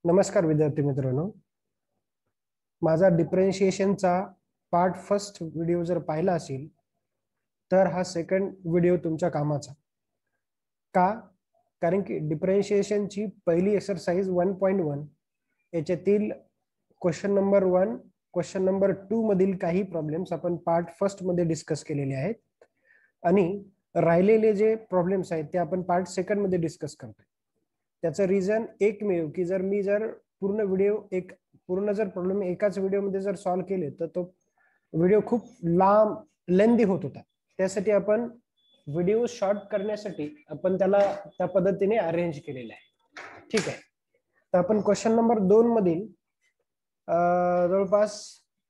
नमस्कार विद्यार्थी मित्रांनो, माझा डिफरेन्शिएशनचा पार्ट फर्स्ट व्हिडिओ जर पाहिला असेल तर हा सेकंड व्हिडिओ तुमच्या कामाचा. का? कारण की डिफरेन्शिएशनची पहिली एक्सरसाइज 1.1 याच्यातील क्वेश्चन नंबर 1, क्वेश्चन नंबर 2 मधील काही प्रॉब्लेम्स आपण पार्ट फर्स्ट मध्ये डिस्कस केलेले आहेत आणि राहिलेले जे प्रॉब्लेम्स आहेत ते आपण पार्ट सेकंड मध्ये डिस्कस करतोय. त्याचं रिझन एकमेव की जर पूर्ण जर प्रॉब्लेम एकाच व्हिडिओमध्ये जर सॉल्व्ह केले तर तो व्हिडिओ खूप लांब लेंदी होत होता. त्यासाठी आपण व्हिडिओ शॉर्ट करण्यासाठी आपण त्याला त्या पद्धतीने अरेंज केलेला आहे. ठीक आहे. तर आपण क्वेश्चन नंबर 2 मधील जवळपास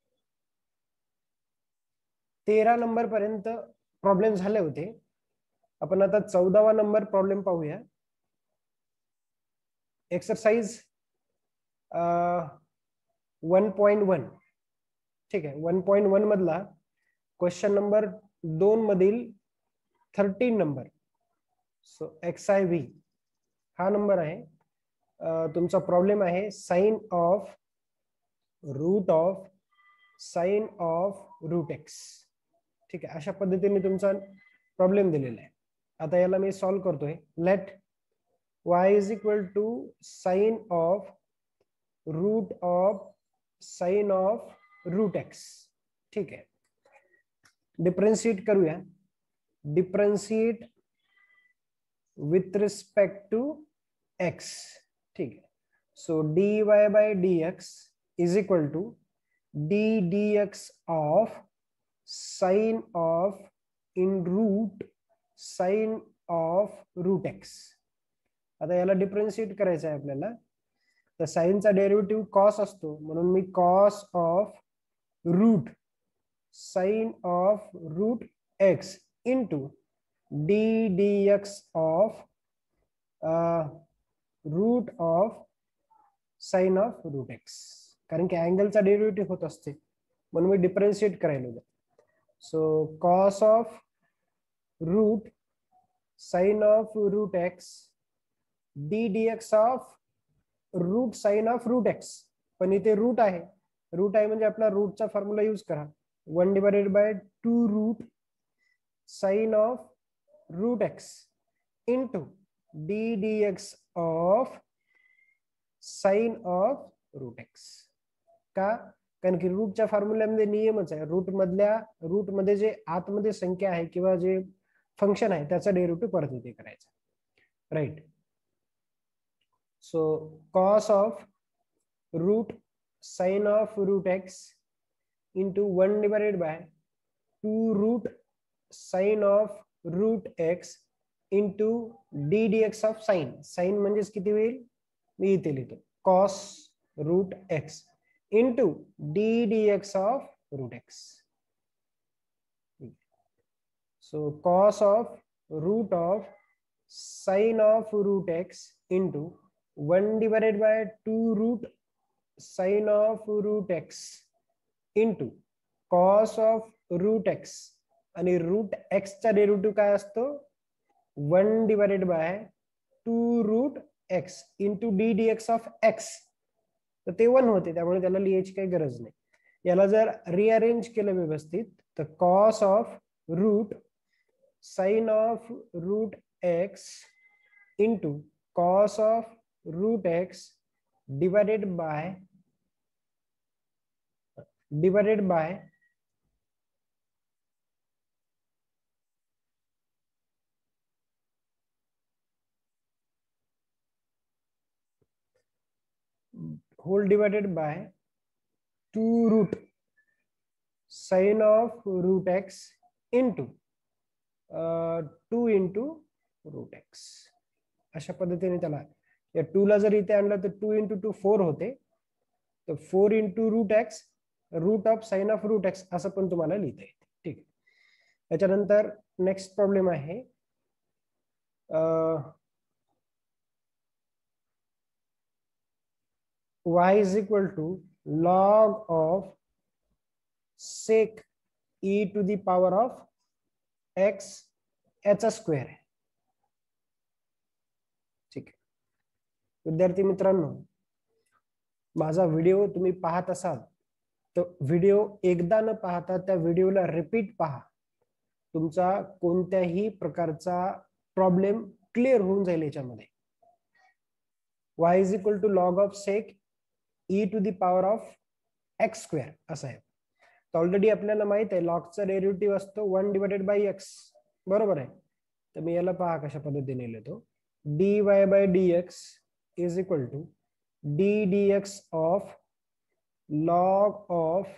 13 नंबर पर्यंत प्रॉब्लेम झाले होते. आपण आता 14वा नंबर प्रॉब्लेम पाहूया. एक्सरसाइज 1.1. ठीक आहे. 1.1 मधला क्वेश्चन नंबर 2 मधील 13 नंबर. सो XIV हा नंबर आहे. तुमचा प्रॉब्लेम आहे साइन ऑफ रूट x. ठीक आहे. अशा पद्धतीने तुमचा प्रॉब्लेम दिलेला आहे. आता याला मी सॉल्व्ह करतोय. Let y is equal to sine of root x. ठीक आहे. डिफरेंशिएट करूया. Differentiate with respect to x. ठीक आहे. So dy bye dx is equal to d dx of sine of in root x. आता याला differentiate करायचं आहे आपल्याला. तर साइनचा डेरिव्हेटिव्ह कॉस असतो म्हणून मी cos of root sine of root x into d dx of root of sine of root x. कारण की अँगलचा डेरिव्हेटिव्ह होत असते म्हणून मी डिफरेंशिएट करायला. So cos of root sine of root x d dx of root sine of root x. पण इथे रूट आहे म्हणजे आपला रूटचा फॉर्म्युला यूज करा. 1 divided by 2 root sine of root x into d dx of sine of root x. का? कारण की रूटच्या फॉर्म्युल्यामध्ये नियमच आहे रूट मध्ये जे आतमध्ये संख्या आहे किंवा जे फंक्शन आहे त्याचा डेरिव्हेटिव्ह परत इथे करायचा. Right. So cos of root sin of root x into 1 divided by 2 root sin of root x into d dx of sin म्हणजेच किती होईल मी इथे लिहितो cos root x into d dx of root x. So cos of root of sin of root x into 1 divided by 2 root sin of root x into cos of root x आणि root x चा derivative काय असतो 1 divided by 2 root x into d dx of x. तर ते 1 होते त्यामुळे त्याला लिहायची काही गरज नाही. याला जर रिअरेंज केलं व्यवस्थित तर cos of root sine of root x into cos of root x divided by whole divided by 2 root sin of root x into 2 into root x. अशा पद्धतीने त्याला या 2 ला जर इथे आणलं तर 2 into 2 4 होते. तर 4 into root x root of sine of root x असं पण तुम्हाला लिहिता येते. ठीक. त्याच्यानंतर नेक्स्ट प्रॉब्लेम आहे y is equal to log of sec e to the power of x याचा स्क्वेअर आहे. ठीक आहे. विद्यार्थी मित्रांनो माझा व्हिडिओ तुम्ही पाहत असाल तर व्हिडिओ एकदा न पाहता त्या व्हिडिओला रिपीट पहा. तुमचा कोणत्याही प्रकारचा प्रॉब्लेम क्लिअर होऊन जाईल याच्यामध्ये. y is equal to log of sec e to the power of x square असं आहे. तर ऑलरेडी आपल्याला माहित आहे लॉगचा डेरिव्हेटिव्ह असतो 1 डिवायडेड बाय एक्स, बरोबर आहे. तर मी याला पहा कशा पद्धतीने लिहितो. dy bye dx is equal to d dx of log of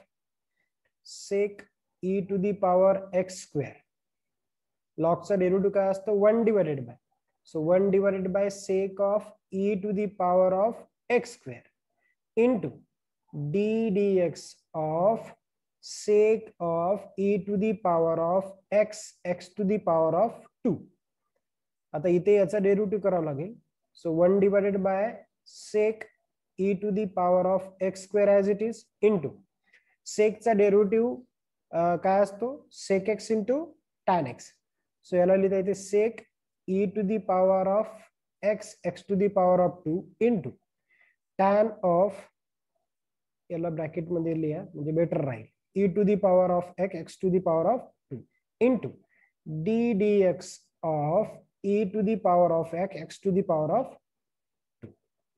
sec e to the power x square. लॉगचा डेरिव्हेटिव्ह काय असतो 1 divided by, so 1 divided by sec of e to the power of x square into d dx of sec of e to the power of x x to the power of 2. आता इथे याचा derivative करावा लागेल. So 1 divided by sec e to the power of x square as it is into sec चा derivative काय असतो sec x into tan x. सो याला लिहिता येते sec e to the power of x x to the power of 2 into tan of, याला bracket मध्ये लिहा म्हणजे बेटर राहील, e to the power of x x to the power of 2 into d dx of e to the power of x x to the power of 2.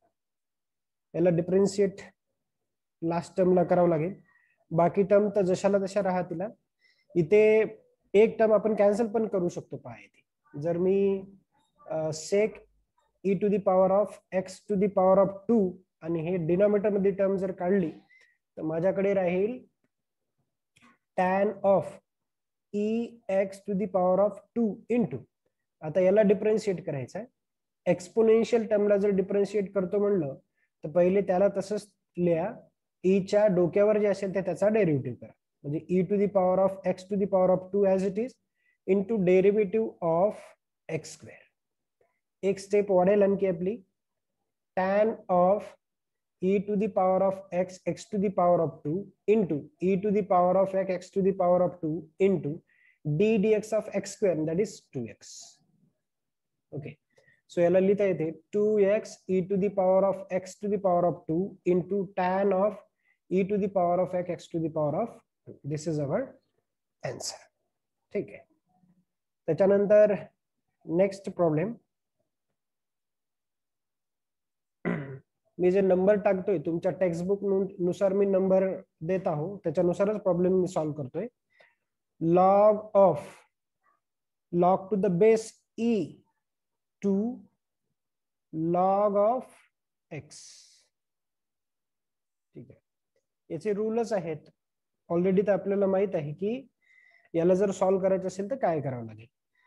याला differentiate last टर्मला करावं लागेल. बाकी term तर जशाला तशा राहतील. इथे एक टर्म आपण कॅन्सल पण करू शकतो. पहा इथे जर मी सेक e to the power of x to the power of 2 आणि हे डिनॉमिनेटर मध्ये टर्म जर काढली तर माझ्याकडे राहील tan of e x to the power of 2 into, आता याला डिफरेंशिएट करायचं आहे. एक्सपोनेन्शियल टर्मला जर डिफरेंशिएट करतो म्हणलं तर पहिले त्याला तसंच लिहा, e च्या डोक्यावर जे असेल ते त्याचा डेरिव्हेटिव्ह करा. म्हणजे e to the power of x to the power of 2 as it is into derivative of x square. एक स्टेप वाढेल आणखी आपली, tan of e to the power of x x to the power of 2 into e to the power of x x to the power of 2 into d dx of x square, that is 2x. Okay, so याला लिहिता येते 2x e to the power of x to the power of 2 into tan of e to the power of x x to the power of 2. This is our answer. ठीक आहे. त्याच्यानंतर next problem, मी जे number टाकतोय तुमच्या textbook नुसार मी number देत आहो त्याच्यानुसारच प्रॉब्लेम मी सॉल्व्ह करतोय. Log of log to the base e to log of x. ठीक आहे, याचे रूलच आहेत ऑलरेडी. तर आपल्याला माहित आहे की याला जर सॉल्व्ह करायचं असेल तर काय करावं लागेल.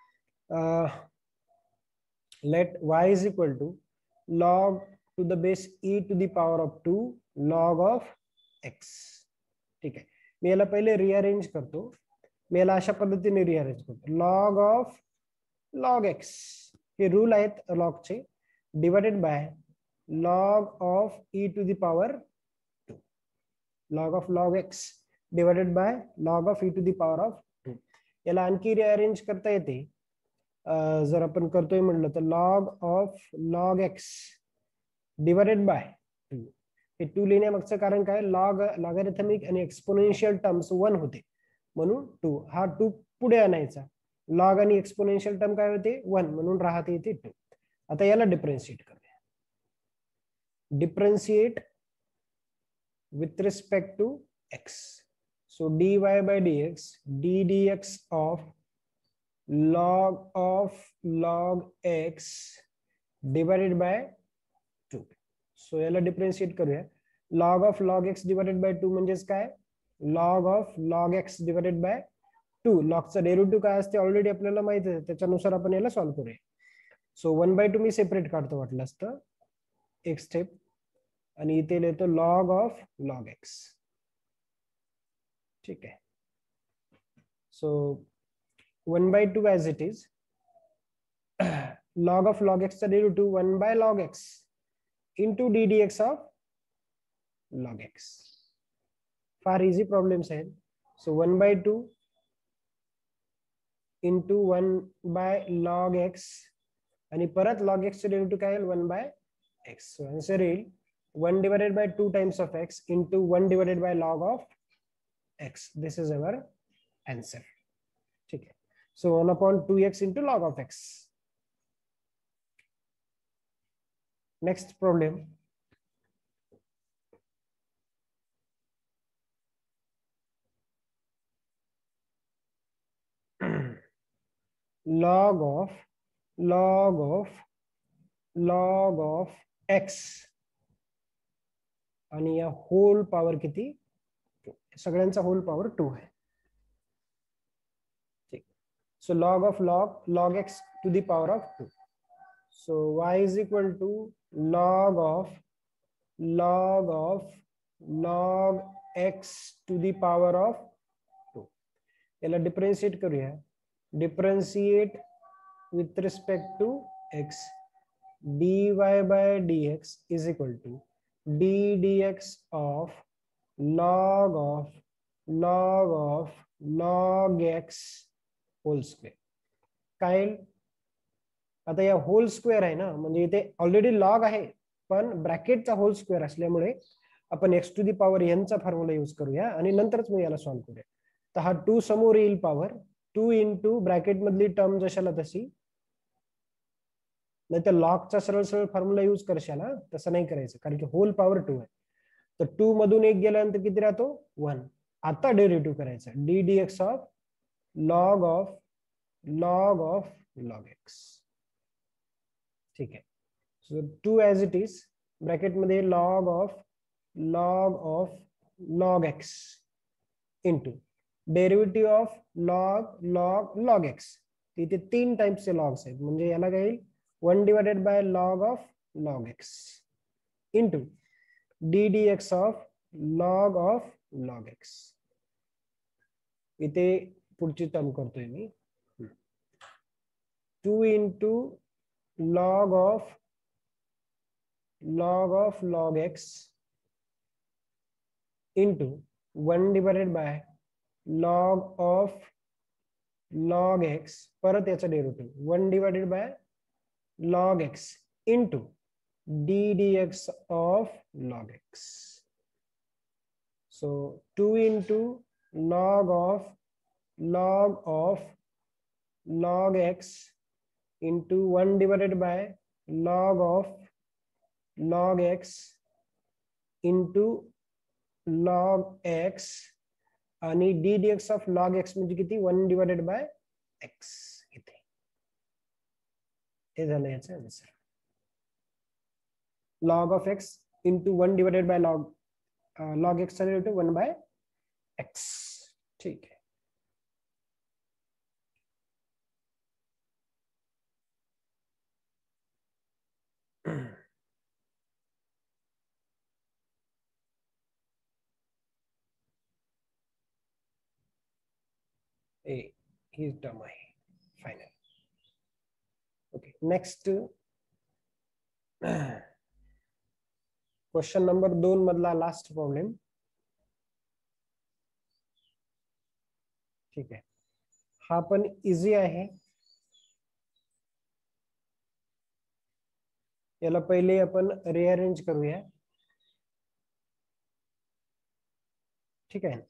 Let y is equal to log to the base e to the power of 2 log of x. ठीक आहे, मी याला पहिले रिअरेंज करतो. मी याला अशा पद्धतीने रिअरेंज करतो, लॉग ऑफ लॉग x, हे रूल आहेत लॉगचे, divided by log of e to the power 2, log of log x divided by log of e to the power of 2. याला आणखी रिअरेंज करता येते. जर आपण करतोय म्हणलं तर log of log x divided by 2. हे 2 लिहिण्यामागचं कारण काय, लॉग लॉगॅरिथमिक आणि एक्सपोनेन्शियल टर्म्स 1 होते म्हणून 2, हा 2 पुढे आणायचा. लॉग आणि एक्सपोनेन्शियल टर्म काय होते 1 म्हणून राहते इथे 2. आता याला डिफरेंशिएट करूया. Differentiate with respect to x. So dy bye dx d dx of log x divided by 2. So याला डिफरेंशिएट करूया. Log of log x divided by 2 म्हणजेच काय, log of log x divided by 2. लॉगचा derivative काय असते already आपल्याला माहिती आहे, त्याच्यानुसार आपण याला सॉल्व्ह करूया. सो 1/2 मी सेपरेट काढतो वाटलं असतं एक स्टेप, आणि इथे लिहितो लॉग ऑफ लॉग x. ठीक आहे, so 1/2 as it is, log of log x चा derivative 1 by log x into d dx of log x. फार इझी प्रॉब्लेम्स आहेत. So 1/2 into 1 by log x आणि परत log x चे derivative काय येईल 1 by x. सो आन्सर येईल 1 divided by 2 times of x into 1 divided by log of x. This is our answer. ठीक है. So 1 upon 2x into log of x. Next problem. log of x आणि या hole power किती, सगळ्यांचा hole power 2 आहे. ठीक. So log x to the power of 2. So y is equal to log x to the power of 2. याला differentiate करूया. Differentiate with respect to x, dy by dx is equal to d dx of log x whole square. काय आता या hole square आहे ना, म्हणजे इथे already log आहे पण ब्रॅकेटचा होल स्क्वेअर असल्यामुळे आपण x to the power n चा फॉर्म्युला यूज करूया आणि नंतरच मग याला सॉल्व्ह करूया. तर हा 2 समोर येईल पॉवर 2 इंटू ब्रॅकेट मधली टर्म जशाला तशी, नाही तर लॉगचा सरळ सरळ फॉर्म्युला यूज करशाल, तसं नाही करायचं कारण की होल पॉवर 2 आहे. तर 2 मधून 1 गेल्यानंतर किती राहतो 1. आता डेरिव्हेटिव्ह करायचा d d x of log x. ठीक आहे. So 2 as it is bracket मध्ये log x into derivative of log x. इथे 3 टाइप्सचे लॉग्स आहेत, म्हणजे याला काय येईल 1 divided by log of log x into d dx of log x. इथे पुढची टर्म करतोय मी 2 into log of log x into 1 divided by log of log x, परत याचा derivative 1 divided by log x into d dx of log x. So 2 into log of log x into 1 divided by log of log x into log x आणि d dx of log x म्हणजे किती 1 divided by x. इथे हे झालं याचं answer. log of x into 1 divided by log x चा derivative 1 by x. ठीक आहे. ही टर्म आहे final. Okay. Next question number 2 मधला लास्ट प्रॉब्लेम. ठीक आहे. हा पण इझी आहे. याला पहिले आपण रिअरेंज करूया. ठीक आहे.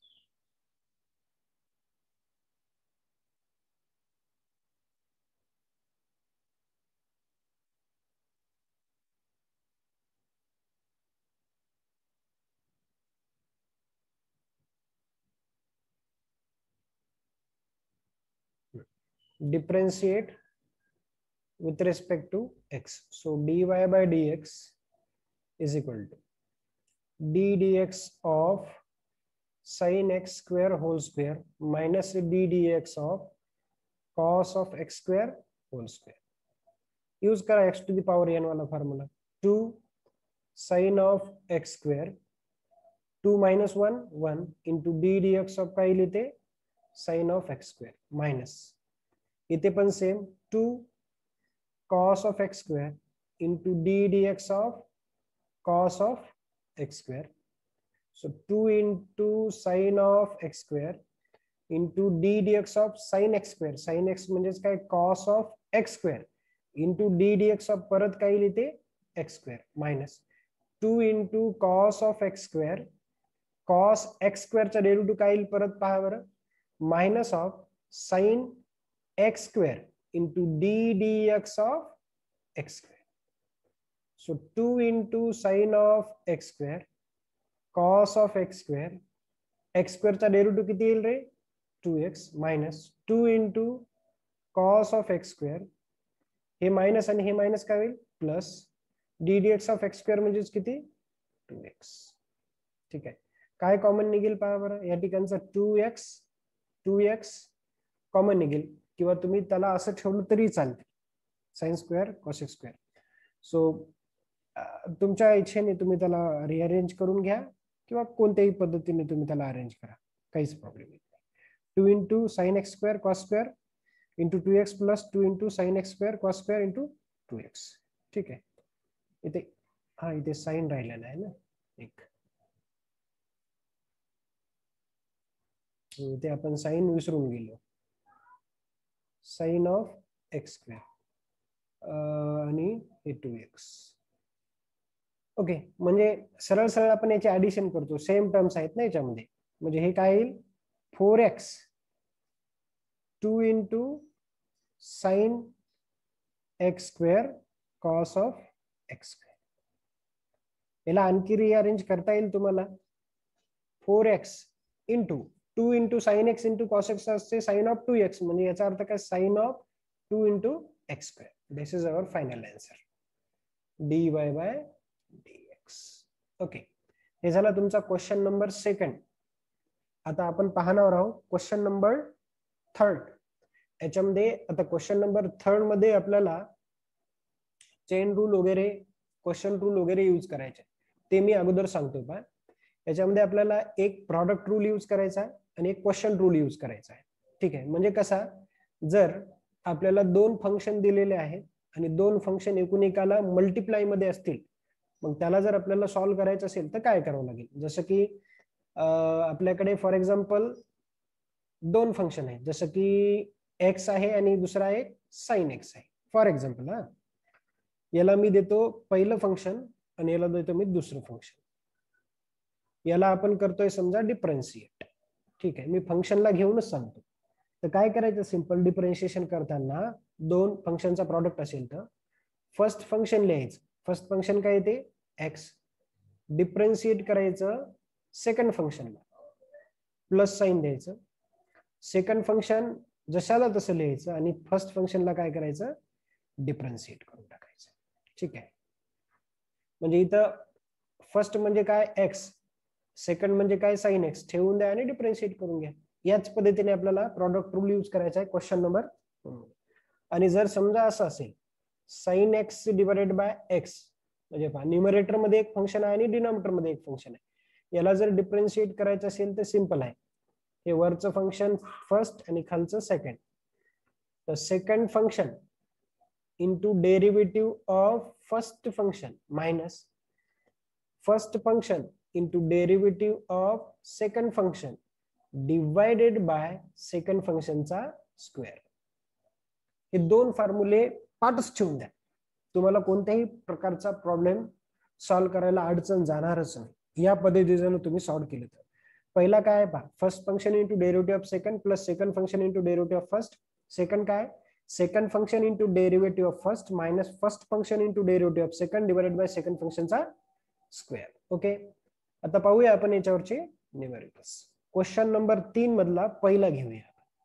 differentiate with respect to x. So dy by dx is equal to d dx of sin x square whole square minus d dx of cos of x square whole square. Use करा x to the power n वाला formula. 2 sin of x square 2 minus 1 1 into d dx of काय लिहिते sin of x square minus इथे पण same 2 cos of x square into d dx of cos of x square. So 2 into sin of x square into d dx of sin x square. sin x म्हणजेच काय cos of x square into d dx of परत काय लिहिते x square minus 2 into cos of x square, cos x स्क्वेअरचा derivative काय येईल परत पहा बरं, minus of sine x square into d d x of x square. So 2 into sine of x square cos of x square, x स्क्वेअरचा derivative किती येईल रे, 2x minus 2 into cos of x square, हे minus आणि हे minus काय होईल plus d d x of x square म्हणजेच किती 2x. ठीक आहे, काय कॉमन निघेल पहा बरं, या ठिकाणचा 2x कॉमन निघेल, किंवा तुम्ही त्याला असं ठेवलं तरी चालते, sine square cos x square. So तुमच्या इच्छेने तुम्ही त्याला रिअरेंज करून घ्या किंवा कोणत्याही पद्धतीने तुम्ही त्याला अरेंज करा, काहीच प्रॉब्लेम नाही. 2 into sine x square cos square into 2x plus 2 into sine x square cos square into 2x. ठीक आहे, इथे हा इथे साइन राहिलेला आहे ना एक, इथे आपण साइन विसरून गेलो, साइन ऑफ एक्स स्क्वेअर आणि हे 2x. ओके, म्हणजे सरळ सरळ आपण याचे ऍडिशन करतो, सेम टर्म्स आहेत ना याच्यामध्ये, म्हणजे हे काय येईल 4x 2 into sine x square cos of x square. याला आणखी रिअरेंज करता येईल तुम्हाला, 4x into 2 into sine x into cos x असते साइन ऑफ 2x, म्हणजे याचा अर्थ काय sine of 2 into x square. This is our final answer, dy bye dx. Okay, हे झाला तुमचा क्वेश्चन नंबर 2. आता आपण पाहणार आहोत क्वेश्चन नंबर 3. याच्यामध्ये आता क्वेश्चन नंबर 3 मध्ये आपल्याला चेन रूल वगैरे, क्वेश्चन रूल वगैरे यूज करायचे, ते मी अगोदर सांगतो. पहा, याच्यामध्ये आपल्याला एक प्रॉडक्ट रूल यूज करायचा आहे आणि एक क्वेश्चन रूल यूज करायचा आहे. ठीक आहे, म्हणजे कसा, जर आपल्याला 2 फंक्शन दिलेले आहेत आणि 2 फंक्शन एकूण एकाला मल्टिप्लाय मध्ये असतील, मग त्याला जर आपल्याला सॉल्व्ह करायचं असेल तर काय करावं लागेल. जसं की आपल्याकडे फॉर एक्झाम्पल 2 फंक्शन आहेत, जसं की एक्स आहे आणि दुसरा एक साइन एक्स आहे फॉर एक्झाम्पल. हा, याला मी देतो पहिलं फंक्शन आणि याला देतो मी दुसरं फंक्शन, याला आपण करतोय समजा डिफरन्शिएट. ठीक आहे, मी फंक्शनला घेऊनच सांगतो. तर काय करायचं, सिंपल डिफरन्शिएशन करताना 2 फंक्शनचा प्रॉडक्ट असेल तर फर्स्ट फंक्शन लिहायचं, फर्स्ट फंक्शन काय येते एक्स, डिफरन्शिएट करायचं सेकंड फंक्शनला, प्लस साइन द्यायचं, सेकंड फंक्शन जशाला तसं लिहायचं आणि फर्स्ट फंक्शनला काय करायचं डिफरन्शिएट करून टाकायचं. ठीक आहे, म्हणजे इथं फर्स्ट म्हणजे काय एक्स, सेकंड म्हणजे काय साइन एक्स ठेवून द्या आणि डिफरन्शिएट करून घ्या. याच पद्धतीने आपल्याला प्रॉडक्ट रूल यूज करायचा आहे क्वेश्चन नंबर 2. आणि जर समजा असं असेल sine x divided by x, म्हणजे पहा न्यूमरेटर मध्ये एक फंक्शन आहे आणि डिनॉमिनेटर मध्ये एक फंक्शन आहे, याला जर डिफरन्शिएट करायचं असेल तर सिंपल आहे, हे वरचं फंक्शन फर्स्ट आणि खालचं सेकंड, तर second function into derivative of first function minus first function into derivative of second function divided by second फंक्शनचा स्क्वेअर. हे 2 फॉर्म्युले पाठच ठेवून द्या, तुम्हाला कोणत्याही प्रकारचा प्रॉब्लेम सॉल्व्ह करायला अडचण जाणारच नाही. या पद्धतीने तुम्ही सॉल्व्ह केलं तर पहिला काय पहा, first function into derivative of second plus second function into derivative of first, second काय second function into derivative of first minus first function into derivative of second divided by second फंक्शनचा square. Okay, आता पाहूया आपण याच्यावरचे numericals. Question number 3 मधला पहिला घेऊया,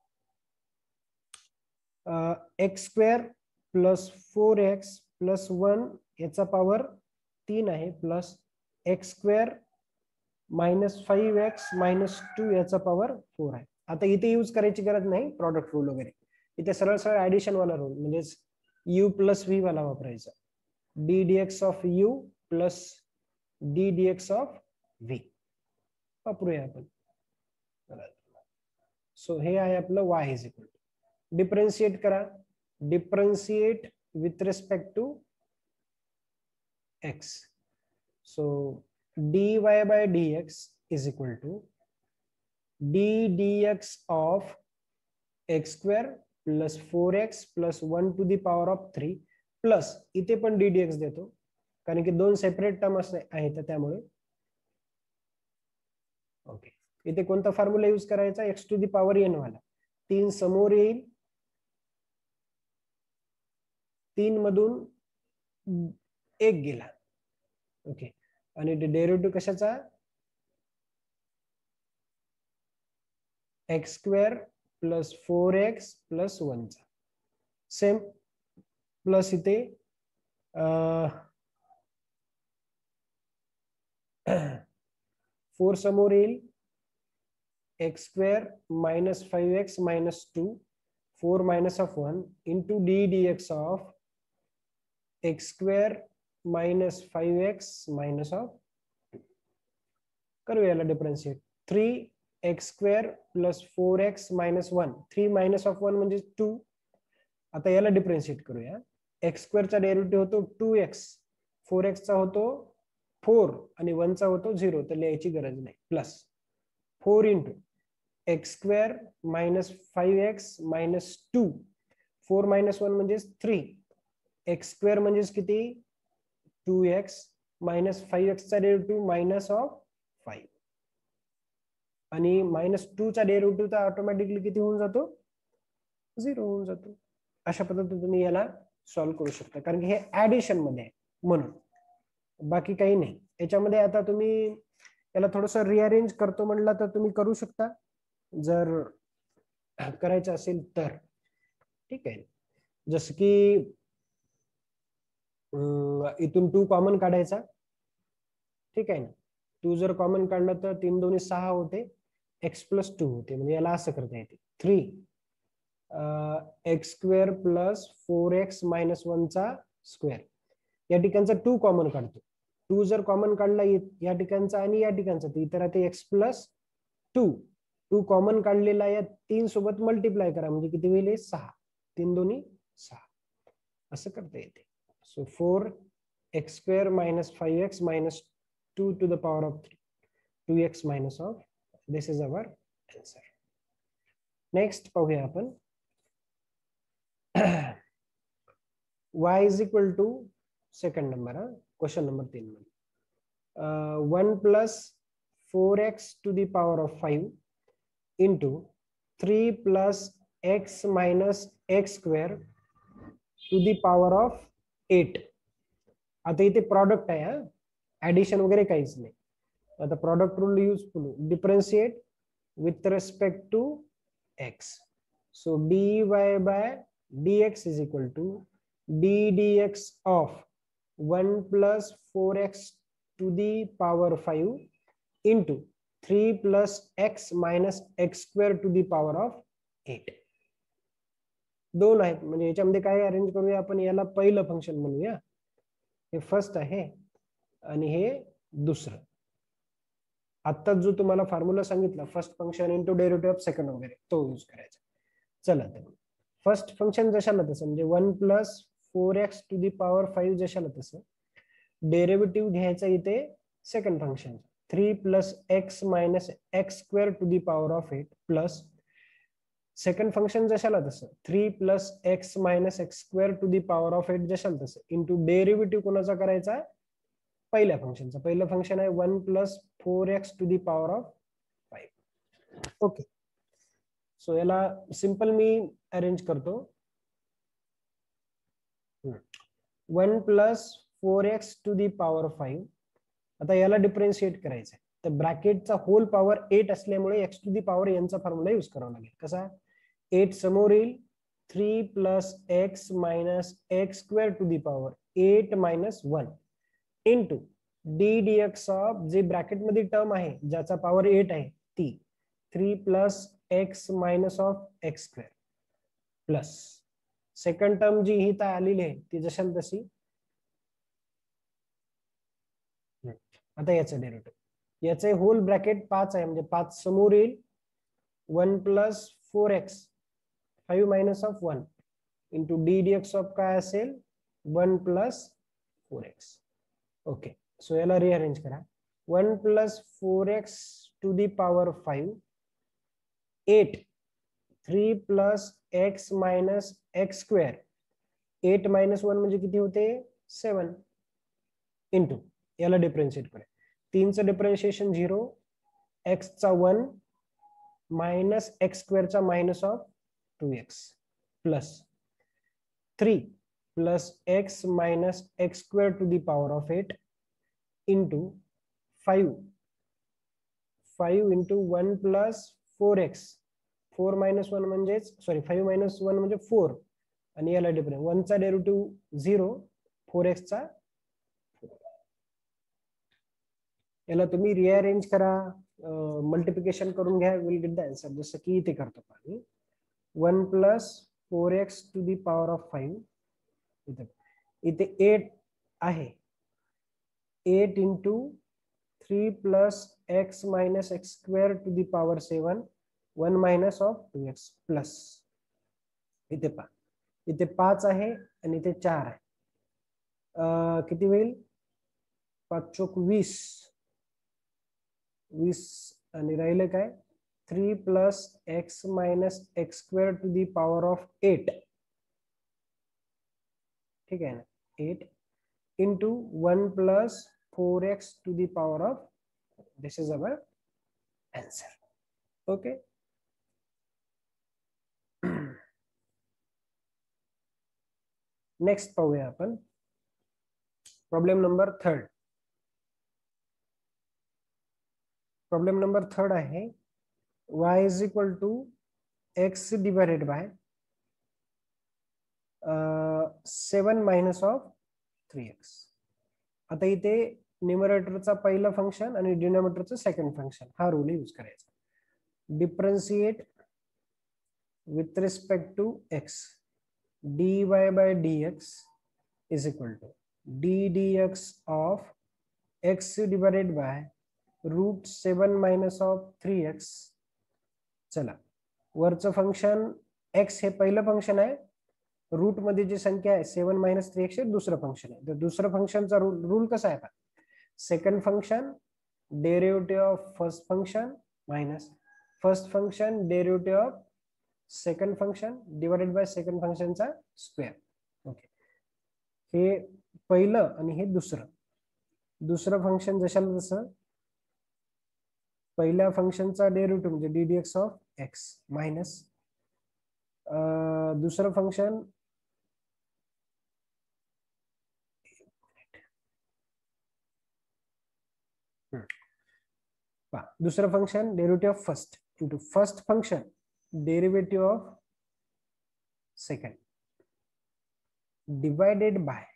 x square plus 4x plus 1 याचा power 3 आहे plus x square minus 5x minus 2 याचा पॉवर 4 आहे. आता इथे यूज करायची गरज नाही प्रॉडक्ट रूल वगैरे, इथे सरळ सरळ ऍडिशन वाला रूल म्हणजेच u प्लस v वाला वापरायचा, d d x of u plus d d x of v वापरूया आपण. सो हे आहे आपलं y is equal to, differentiate करा, differentiate with respect to x. So dy by dx is equal to d dx of x square plus 4x plus 1 to the power of 3 plus इथे पण d dx देतो कारण की दोन separate term आहेत त्यामुळे. Okay, इथे कोणता फॉर्म्युला यूज करायचा? X to the power n वाला. 3 समोर येईल, 3 मधून 1 गेला. ओके, आणि डेरिव्हेटिव्ह कशाचा? X square plus 4x plus 1 चा. सेम प्लस इथे 4 समोर येईल, x square minus 5x minus 2 4 minus of 1 into d d x of x square minus 5x minus of 2. करूया याला differentiate. 3x square plus 4x minus 1. 3 minus of 1 म्हणजे 2. आता याला differentiate करूया. एक्स स्क्वेअरचा डेरिव्हेटिव्ह होतो 2x, 4x चा होतो 4 आणि 1 चा होतो 0, तर लिहायची गरज नाही. Plus 4 into x square minus 5x minus 2. 4 minus 1 म्हणजे 3. एक्स स्क्वेअर म्हणजे किती? 2x मायनस 5x चा डेरिव्हेटिव्ह मायनस ऑफ 5 आणि मायनस 2 चा डेरिव्हेटिव्ह तर ऑटोमॅटिकली किती होऊन जातो? 0 होऊन जातो. अशा पद्धतीने तुम्ही याला सॉल्व्ह करू शकता, कारण की हे ऍडिशन मध्ये आहे म्हणून, बाकी काही नाही याच्यामध्ये. आता तुम्ही याला थोडस रिअरेंज करतो म्हणलं तर तुम्ही करू शकता, जर करायचं असेल तर. ठीक आहे, जसं की इथून 2 कॉमन काढायचा. ठीक आहे ना, 2 जर कॉमन काढलं तर 3 दोन्ही 6 होते, एक्स प्लस 2 होते. म्हणजे याला असं करता येते 3 x square plus 4x minus 1 चा स्क्वेअर. या ठिकाणचा 2 कॉमन काढतो. 2 जर कॉमन काढला या ठिकाणचा आणि या ठिकाणचा, तर इतर आता एक्स प्लस 2 कॉमन काढलेला या 3 सोबत मल्टिप्लाय करा, म्हणजे किती होईल? 6. 3 दोन्ही 6 असं करता येते. So 4x square minus 5x minus 2 to the power of 3, 2x minus of. This is our answer. Next पाहूया आपण. y is equal to second number, question number 3 मध्ये 1 plus 4x to the power of 5 into 3 plus x minus x square to the power of 8. आता इथे product आहे, addition वगैरे काहीच नाही. आता product rule useful. Differentiate with respect to x. So dy bye dx is equal to d dx of 1 plus 4x to the power 5 into 3 plus x minus x square to the power of 8. दोन आहेत, म्हणजे याच्यामध्ये काय arrange करूया आपण? याला पहिलं function म्हणूया, हे फर्स्ट आहे आणि हे दुसरं. आता जो तुम्हाला फॉर्म्युला सांगितला, first function into derivative of second वगैरे, तो यूज करायचा. चला तर फर्स्ट फंक्शन जशाला तसं, म्हणजे 1 plus 4x to the power 5 जशाला तसं डेरिव्हेटिव्ह घ्यायचा इथे second function 3 plus x minus x square to the power of 8 plus second function जशाला तसं 3 plus x minus x square to the power of 8 जशाला तसं इंटू डेरिव्हेटिव्ह कोणाचा करायचा? पहिल्या फंक्शनचा. पहिलं फंक्शन आहे 1 plus 4x to the power of 5. Okay, so याला सिंपल मी अरेंज करतो. 1 plus 4x to the power 5. आता याला डिफरन्शिएट करायचं आहे, तर ब्रॅकेटचा होल पॉवर 8 असल्यामुळे एक्स टू दी पॉवर यांचा फॉर्म्युला यूज करावा लागेल. कसा? 8 समोर येईल, 3 plus x minus x square to the power 8 minus 1 into d d x of, जे ब्रॅकेटमध्ये टर्म आहे ज्याचा पॉवर 8 आहे ती 3 plus x minus of x square plus second term जी ही आलेली आहे ती जशाल तशी. आता याचं डेरिव्हेटिव्ह, याचे होल ब्रॅकेट 5 आहे, म्हणजे 5 समोर येईल, 1 plus 4x 5 minus of 1 into d d x of काय असेल? 1 प्लस 4x. ओके, सो याला रिअरेंज करा. 1 plus 4x to the power 5 8 3 plus x minus x square 8 minus 1 म्हणजे किती होते? 7. इंटू याला डिफरन्शिएट करूया. 3चं डिफरन्शिएशन 0, एक्सचा 1 मायनस एक्स स्क्वेअरचा minus of 2x plus 3 plus x minus x square to the power of 8 into 5 into 1 plus 4x. 4 minus 1 म्हणजेच 5 minus 1 म्हणजे 4 आणि याला डिफरन्स 1चा डेरिव्हेटिव्ह 0, 4x चा. याला तुम्ही रिअरेंज करा, मल्टिप्लिकेशन करून घ्या, विल गेट द आन्सर. जसं की इथे करतो आपण 1 plus 4x to the power of 5. इथे 8 आहे, 8 into 3 plus x minus x square to the power 7, 1 minus of 2x plus इथे 5. इथे 5 आहे आणि इथे 4 आहे. किती होईल? 5 चोक 20 आणि राहिलं काय? 3 plus x minus x square to the power of 8. ठीक आहे ना, 8 into 1 plus 4x to the power of. This is our answer. Okay. Next पाहूया आपण प्रॉब्लेम नंबर 3. प्रॉब्लेम नंबर 3 आहे y is equal to x divided by 7 minus of 3x. आता इथे न्यूमरेटरचा पहिला फंक्शन आणि डिनोमिनेटरचं सेकंड फंक्शन हा रूल यूज करायचा. Differentiate with respect to x dy by dx is equal to d dx of x divided by root 7 minus of 3x. चला, वरचं फंक्शन x हे पहिलं फंक्शन आहे, रूट मध्ये जी संख्या आहे 7 मायनस 3x हे दुसरं फंक्शन आहे. तर दुसरं फंक्शनचा रूल कसा आहे? Second function derivative of first function minus first function derivative of second function divided by second फंक्शनचा स्क्वेअर. ओके, हे पहिलं आणि हे दुसरं फंक्शन जशाला तसं. पहिल्या फंक्शनचा डेरिव्हेटिव्ह म्हणजे d d x of x minus दुसरं फंक्शन दुसरं function derivative of first into first function derivative of second divided by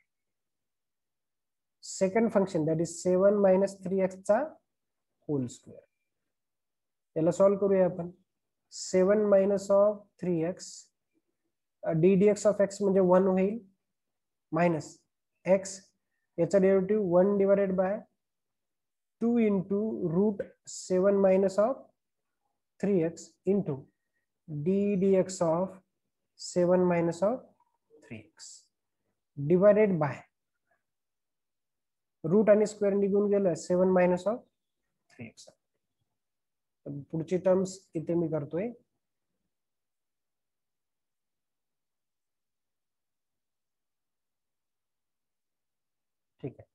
second function that is 7 minus 3x चा होल स्क्वेअर. याला सॉल्व्ह करूया आपण. 7 minus of 3x d d x of x म्हणजे 1 होईल minus x याचा derivative 1 divided by 2 into root 7 minus of 3x into d d x of 7 minus of 3x divided by root आणि square निघून गेलं 7 minus of 3x. पुढची terms इथे मी करतोय. ठीक आहे.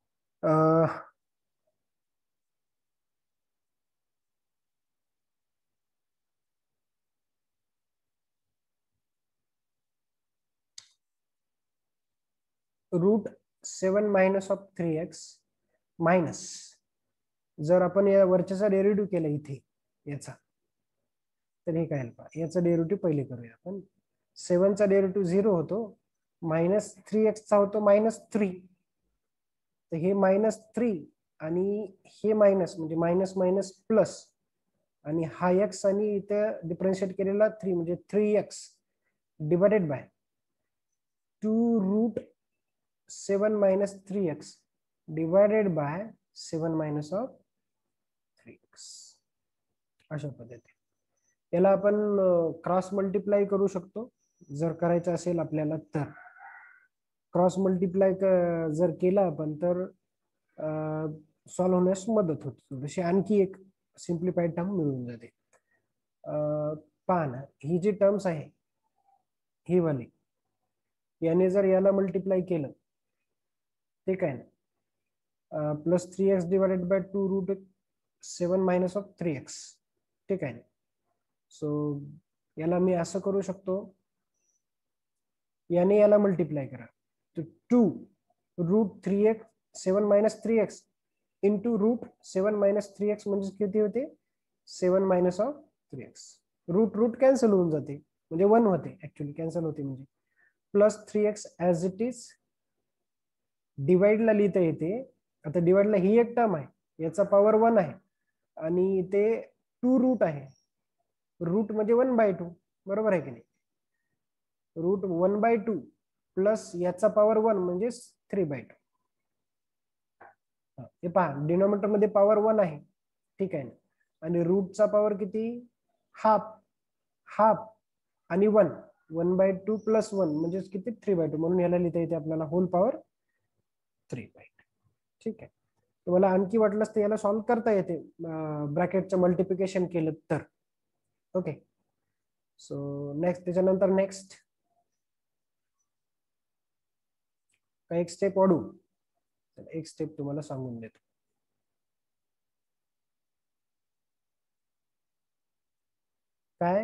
Route 7 minus of 3x minus जर आपण या वरच्याचा डेरिव्हेटिव्ह केला इथे याचा, तर हे काय याचा डेरिव्हेटिव्ह पहिले करूया आपण. 7चा डेरिव्हेटिव्ह 0 होतो, मायनस 3x चा होतो मायनस 3. तर हे मायनस 3 आणि हे मायनस म्हणजे मायनस मायनस प्लस आणि हा x आणि इथे डिफरन्शिएट केलेला 3 म्हणजे 3x divided by 2 root 7 minus 3x divided by 7 minus of 3x. अशा पद्धतीने याला आपण क्रॉस मल्टिप्लाय करू शकतो जर करायचं असेल आपल्याला तर. क्रॉस मल्टिप्लाय जर केला आपण तर सॉल्व्ह होण्यास मदत होते. जशी आणखी एक सिम्प्लिफाईड टर्म मिळून जाते. पहा ना, ही जी टर्म्स आहे ही वाली, याने जर याला मल्टिप्लाय केलं ते काय ना plus 3x divided by 2 root 7 minus of 3x. ठीक आहे. सो याला मी असं करू शकतो, याने याला मल्टिप्लाय करा. तर 2 root 3x 7 minus 3x into root 7 minus 3x म्हणजे किती होते? 7 minus of 3x. Root root cancel होऊन जाते, म्हणजे 1 होते, ऍक्च्युली कॅन्सल होते म्हणजे. Plus 3x as it is डिवाइडला लिहिता येते. आता डिवाइडला ही एक टर्म आहे, याचा पॉवर 1 आहे आणि ते 2 रूट आहे. रूट म्हणजे 1/2, बरोबर आहे की नाही? रूट 1/2 प्लस याचा पॉवर 1 म्हणजे 3/2. हे पहा, डिनॉमिनेटर मध्ये पॉवर 1 आहे, ठीक आहे ना. आणि रूटचा पॉवर किती? हाफ. हाफ आणि 1, 1/2 प्लस 1 म्हणजे किती? 3/2. म्हणून याला लिहिता येते आपल्याला होल पॉवर 3/2. ठीक आहे. तुम्हाला आणखी वाटलंच तर याला सॉल्व्ह करता येते ब्रॅकेटचं मल्टिप्लिकेशन केलं तर. ओके. सो नेक्स्ट, त्याच्यानंतर नेक्स्ट काय एक स्टेप वाढू. एक स्टेप तुम्हाला सांगून देतो. काय?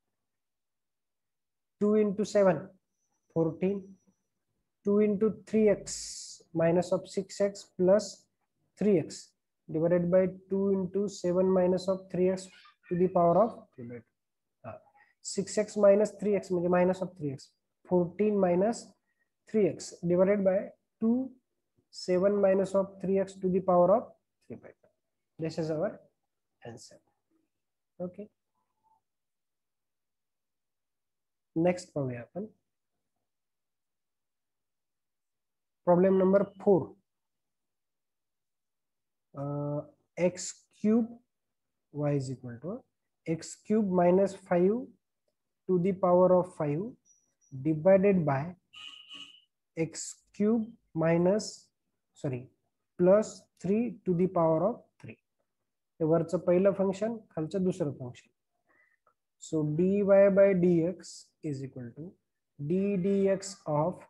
2 into 7 14. 2 into 3x minus of 6x plus 3x divided by 2 into 7 minus of 3x to the power of 3/2. 6x minus 3x म्हणजे minus of 3x. 14 minus 3x divided by 2 7 minus of 3x to the power of 3/2. This is our answer. Okay. Next पाहूया आपण. Problem number 4. x cube y is equal to x cube minus 5 to the power of 5 divided by x cube minus plus 3 to the power of 3. हे वरचं पहिलं function, खालचं दुसरं function. So dy by dx is equal to d dx of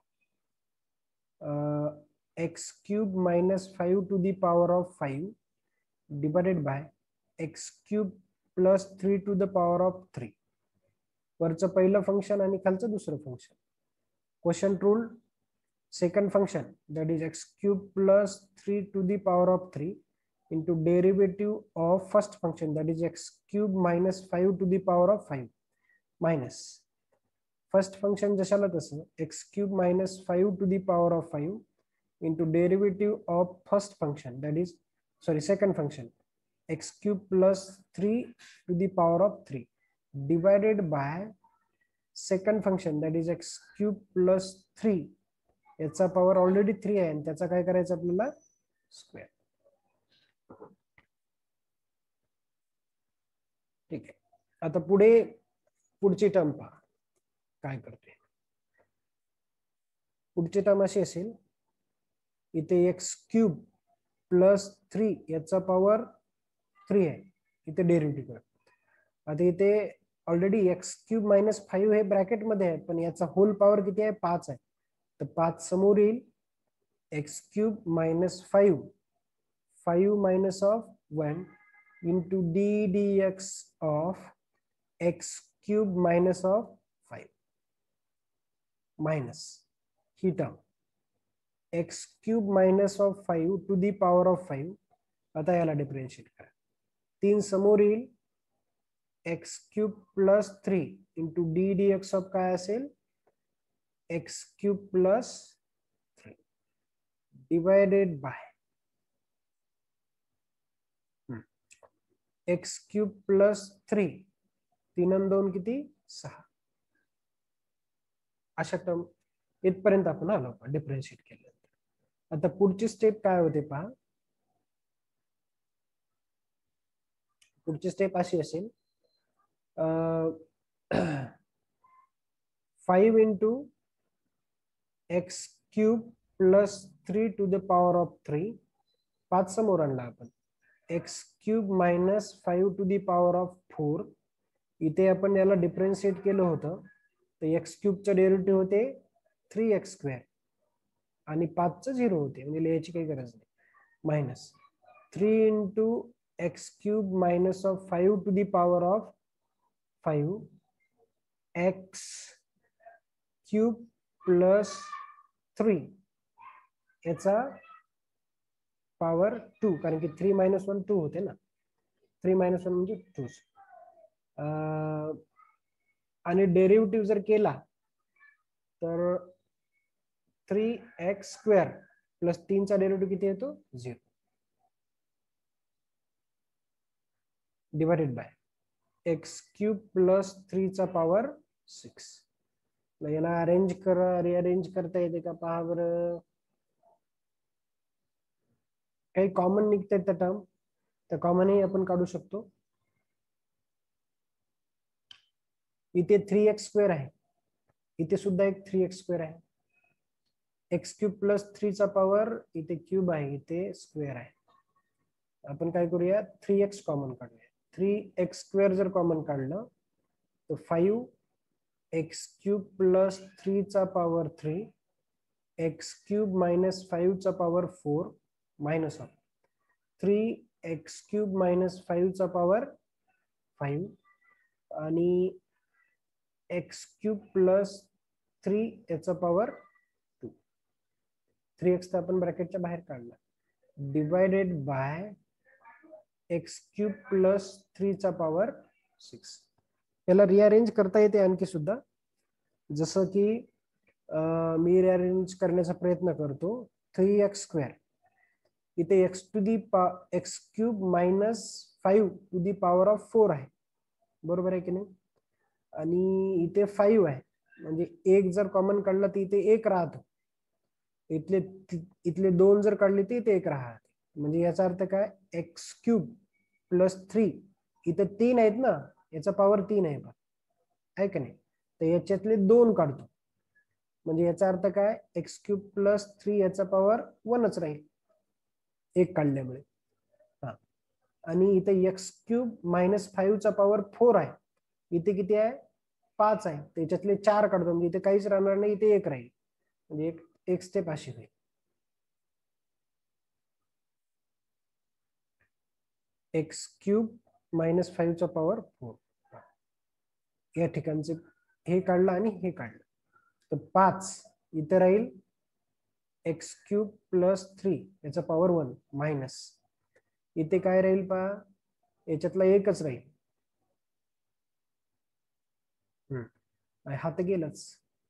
x cube minus 5 to the power of 5 divided by x cube plus 3 to the power of 3. वरचं पहिलं function आणि खालचं दुसरं function. Question rule, second function that is x cube plus 3 to the power of 3 into derivative of first function that is x cube minus 5 to the power of 5 minus first function जशाला तसं x cube minus 5 to the power of 5 into derivative of first function that is second function x cube plus 3 to the power of 3 divided by second function that is x cube plus 3. याचा power already 3 आहे आणि त्याचा काय करायचं आपल्याला? Square. ठीक आहे. आता पुढची टर्म पहा काय करते. पुढची टर्म अशी असेल, इथे एक्स क्यूब प्लस 3 याचा पॉवर 3 आहे, इथे डेरिव्हेटिव्ह कर. आता इथे ऑलरेडी एक्स क्यूब मायनस 5 हे ब्रॅकेट मध्ये आहे, पण याचा होल पॉवर किती आहे? 5 आहे. तर 5 समोर येईल. X cube minus 5 minus of 1 into d dx of x cube minus of 5 minus ही term x cube minus of 5 to the power of 5. आता याला डिफरेंशिएट करा. 3 समोर येईल. x cube plus 3 into d dx of काय असेल? x cube plus 3 divided by x cube plus 3. 3 आणि 2 किती? 6. अशा टर्म इथपर्यंत आपण आलो डिफरेंशिएट केल्यानंतर. आता पुढची स्टेप काय होते पहा. पुढची स्टेप अशी असेल, 5 into x cube plus 3 to the power of 3. 5 समोर आणला आपण. x cube minus 5 to the power of 4. इथे आपण याला डिफरेंशिएट केलं होतं, तर x क्यूबचं डेरिव्हेटिव्ह होते 3x स्क्वेअर आणि 5चं 0 होते, म्हणजे लिहायची काही गरज नाही. minus 3 into x cube minus of 5 to the power of 5 x cube plus 3 याचा पॉवर 2, कारण की 3 - 1 2 होते ना, 3 - 1 म्हणजे 2. आणि डेरिव्हेटिव्ह जर केला तर 3x² प्लस 3 चा डेरिव्हेटिव्ह किती येतो 0 divided by x cube plus 3 चा पॉवर 6. याला अरेंज करा, रिअरेंज करता येते का पहा बरं. काही कॉमन निघतात त्या टर्म, त्या कॉमनही आपण काढू शकतो. इथे 3x² आहे, इथे सुद्धा एक 3x² आहे. एक्स क्यूब प्लस 3 चा पॉवर इथे क्यूब आहे, इथे स्क्वेअर आहे. आपण काय करूया 3x कॉमन काढूया. 3x² जर कॉमन काढलं तर 5x क्यूब प्लस 3 चा पॉवर 3 x क्यूब मायनस 5 चा power 4 minus of 3x cube minus 5 चा पॉवर 5 आणि x क्यूब प्लस 3 याचा पॉवर 2. 3x तर आपण ब्रॅकेटच्या बाहेर काढला, divided by x cube plus 3 चा पॉवर 6. याला रिअरेंज करता येते आणखी सुद्धा, जसं की मी रिअरेंज करण्याचा प्रयत्न करतो. 3x² इथे x cube minus 5 to the power of 4 आहे, बरोबर आहे की नाही. आणि इथे 5 आहे, म्हणजे एक जर कॉमन काढला तर इथे एक राहतो, इथले 2 जर काढले तर इथे एक राहते. म्हणजे याचा अर्थ काय, एक्स क्यूब प्लस 3 इथे 3 आहेत ना, याचा पॉवर 3 आहे का नाही. तर याच्यातले 2 काढतो, म्हणजे याचा अर्थ काय, एक्स क्यूब प्लस 3 याचा पॉवर 1च राहील एक काढल्यामुळे. हा, आणि इथे एक्स क्यूब मायनस 5 चा पॉवर 4 आहे, इथे किती आहे 5 आहे, त्याच्यातले 4 काढतो, म्हणजे इथे काहीच राहणार नाही, इथे एक राहील, म्हणजे एक स्टेप अशी होईल. एक्स क्यूब मायनस 5 चा पॉवर 4 या ठिकाणचे हे काढलं आणि हे काढलं तर 5 इथे राहील एक्स क्यूब प्लस 3 याचा पॉवर 1 मायनस इथे काय राहील पहा, याच्यातला एकच राहील. हा तर गेलंच.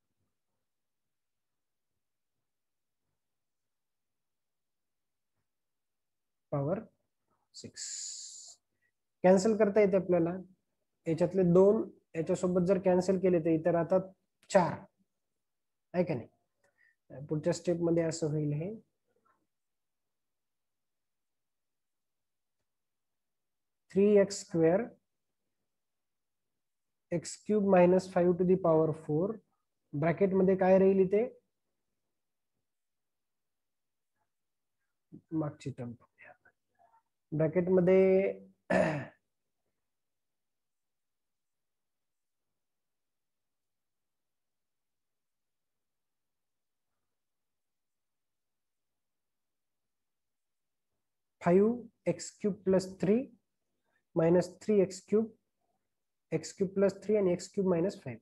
पॉवर 6 कॅन्सल करता येते आपल्याला. याच्यातले 2 याच्यासोबत जर कॅन्सल केले तर इतर राहतात 4 आहे का नाही. पुढच्या स्टेप मध्ये असं होईल, हे 3x² x cube minus 5 to the power 4 bracket मध्ये काय राहील, इथे मागची टर्म ब्रॅकेट मध्ये 5x³ plus 3 minus 3x³ x³ plus 3 आणि x³ मायनस 5.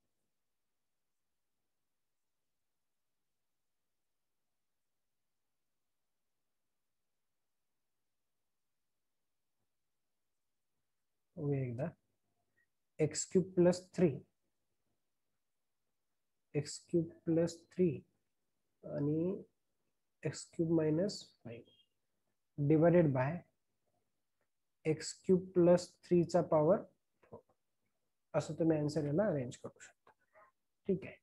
एकदा x³ प्लस 3 x³ प्लस 3 आणि x³ minus 5 divided by x³ plus 3 चा पॉवर 4. असं तुम्ही आन्सर याला अरेंज करू शकता. ठीक आहे.